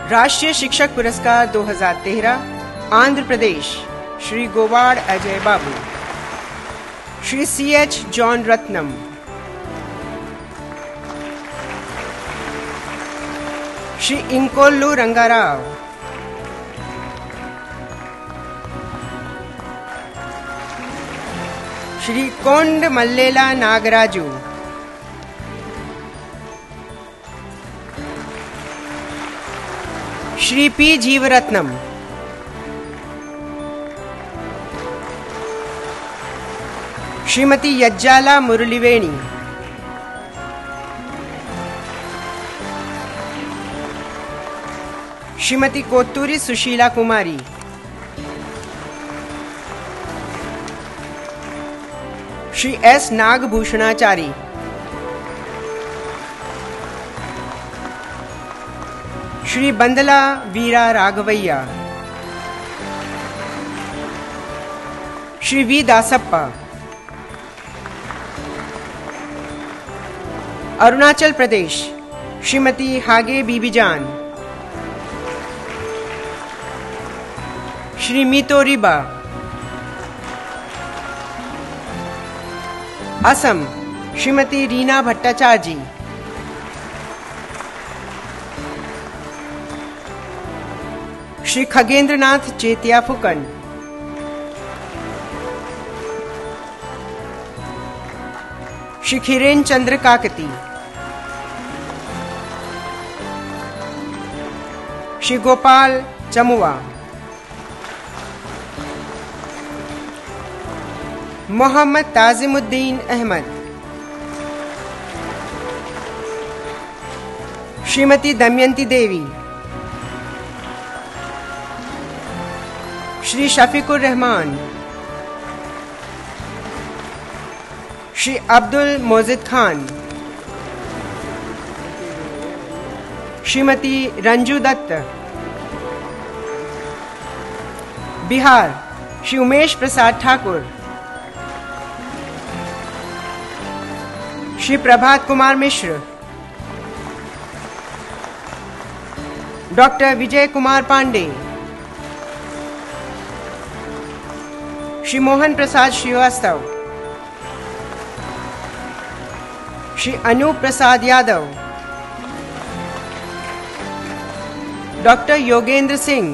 राष्ट्रीय शिक्षक पुरस्कार 2013 Andhra Pradesh Shri Govad Ajay Babu, Shri CH John Ratnam, Shri Inkollu Rangarao, Shri Konda Mallela Nagaraju, Shri P Jeevaratnam, Shrimati Yajjala Muraliveni, Shrimati Kotturi Sushila Kumari, Shri S Nagabhushanachari, Shri Bandla Veera Raghavaiah, Shri V Dasappa, Arunachal Pradesh Shrimati Hage Bibijan, Shri Meeto Riba, Assam Shrimati Reena Bhattacharya, Shri Khagendranath Chetia Phukan, Shri Khiren Chandra Kakati, Shri Gopal Chamua, Mohammad Tajimuddin Ahmed, Shrimati Damayanti देवी, Shri Shafiqur Rahman, Shri Abdul Mojid Khan, Shrimati Ranju Dutt, Bihar Shri Umesh Prasad Thakur, Shri Prabhat Kumar Mishra, doctor Vijay Kumar Pandey, Shri Mohan Prasad Srivastava, Shri Anup Prasad Yadav, doctor Yogendra Singh,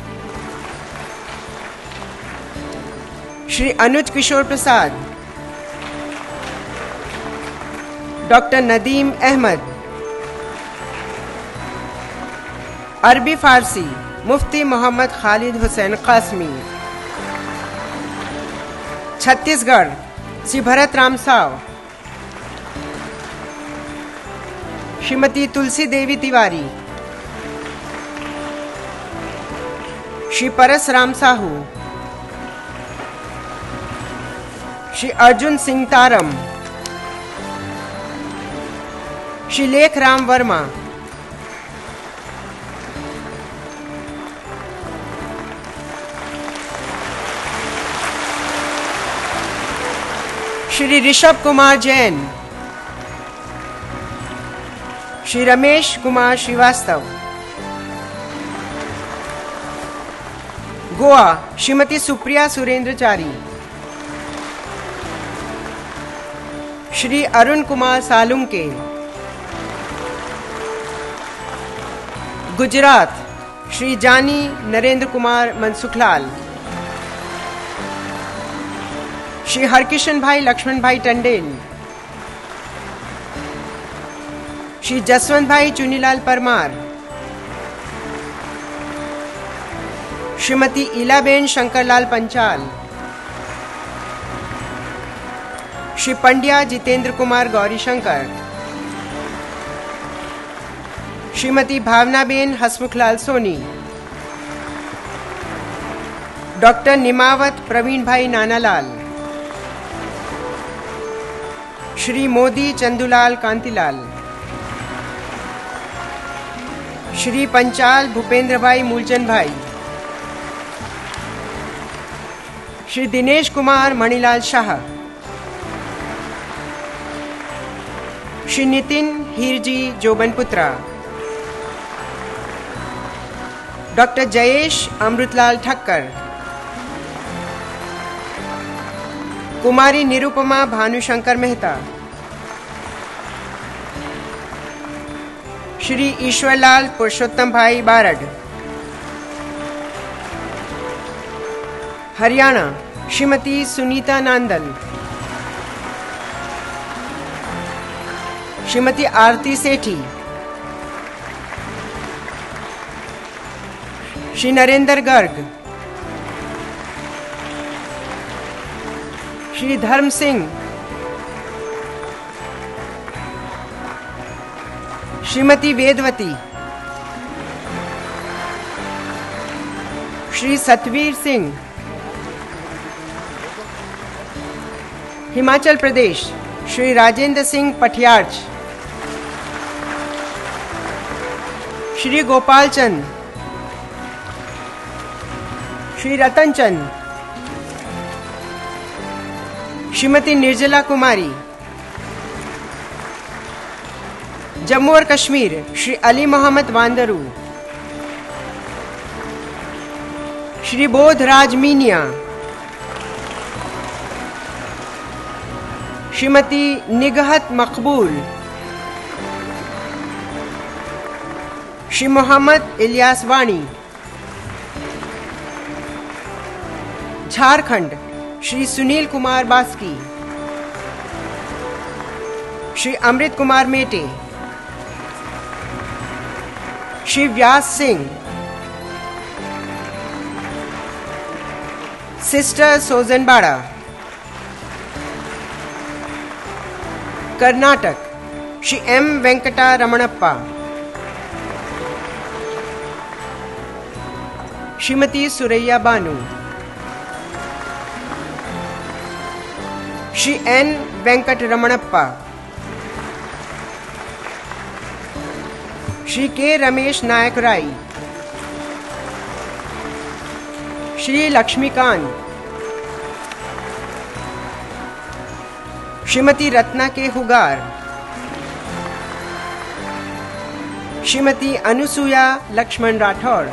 Shri Anuj Kishore Prasad, doctor Nadeem Ahmed, अरबी फारसी मुफ्ती मोहम्मद खालिद हुसैन कासमी, छत्तीसगढ़ श्री भरत राम साव, श्रीमती तुलसी देवी तिवारी, श्री परसराम साहू, श्री अर्जुन सिंह तारम, श्री लेख राम वर्मा, श्री ऋषभ कुमार जैन, श्री रमेश कुमार श्रीवास्तव, गोवा श्रीमती सुप्रिया सुरेंद्रचारी, श्री अरुण कुमार सालुंके, गुजरात श्री जानी नरेंद्र कुमार मनसुखलाल, श्री हरकिशन भाई लक्ष्मण भाई टंडेल, श्री जसवंत भाई चुनीलाल परमार, श्रीमती इलाबेन शंकरलाल पंचाल, श्री पंड्या जितेंद्र कुमार गौरीशंकर, श्रीमती भावनाबेन हसमुखलाल सोनी, डॉक्टर निमावत प्रवीण भाई नानालाल, श्री मोदी चंदूलाल कांतिलाल, श्री पंचाल भूपेंद्र भाई मूलचंद भाई, श्री दिनेश कुमार मणिलाल शाह, श्री नितिन हीरजी जोबनपुत्रा, डॉक्टर जयेश अमृतलाल ठक्कर, कुमारी निरुपमा भानुशंकर मेहता, श्री ईश्वरलाल पुरुषोत्तम भाई बारड, हरियाणा श्रीमती सुनीता नांदल, श्रीमती आरती सेठी, श्री नरेंद्र गर्ग, श्री धर्म सिंह, श्रीमती वेदवती, श्री सतवीर सिंह, हिमाचल प्रदेश श्री राजेंद्र सिंह पटियार्च, श्री गोपाल चंद, श्री रतन चंद, श्रीमती निर्जला कुमारी, जम्मू और Kashmir Shri Ali Mohammad Wandroo, Shri Bodhraj Minia, Shrimati Nighat Maqbool, Shri Mohammad Ilyas Wani, Jharkhand Shri Sunil Kumar Baski, Shri Amrit Kumar Mete, Shri Vyas Singh, sister Sojan Bara, Karnataka Shri M Venkata Ramanappa, Shrimati Suraiya Banu, Shri N Venkat Ramanappa, Shri K Ramesh Nayak Rai, Shri Laxmikant, Shrimati Ratna K Hugar, Shrimati Anusuya Laxman Rathod,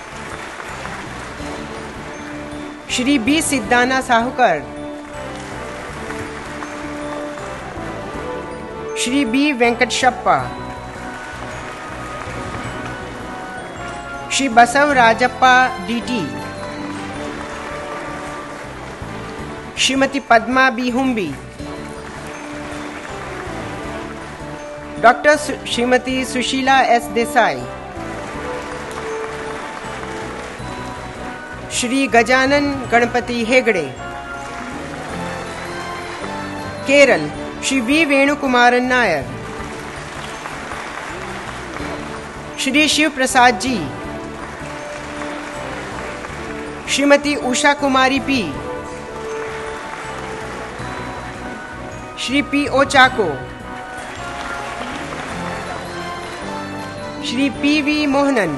Shri B Siddhana Sahukar, Shri B Venkateshappa, Shri Basava Rajappa DT, Shrimati Padma B Humbi, doctor Shrimati Sushila S Desai, Shri Gajanan Ganapati Hegde, Kerala Shri V Venukumaran Nair, Shri Shiv Prasad G, Shrimati Usha Kumari P, Shri P O Chacko, Shri P V Mohanan,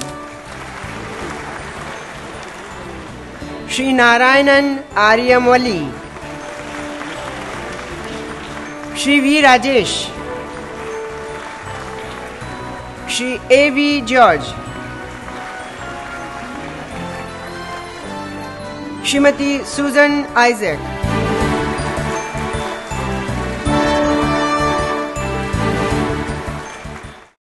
Shri Narayanan Aryamvali, Shri V Rajesh, Shri A V George, Shrimati Susan Isaac,